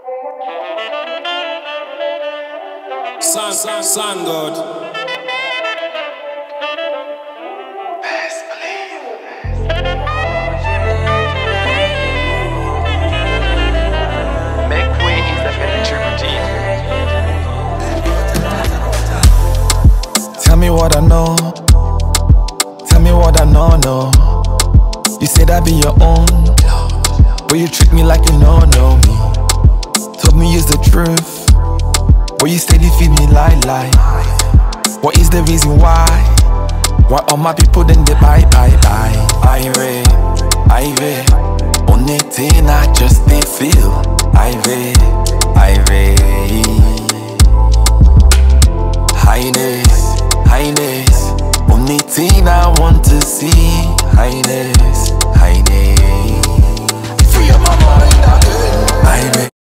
Sun God. Tell me what I know. Tell me what I know. You say that be your own, but you treat me like you know me. Told me use the truth, but you steady feed me lie. What is the reason why? Why all my people then they buy? Irate, only thing I just didn't feel. Irate.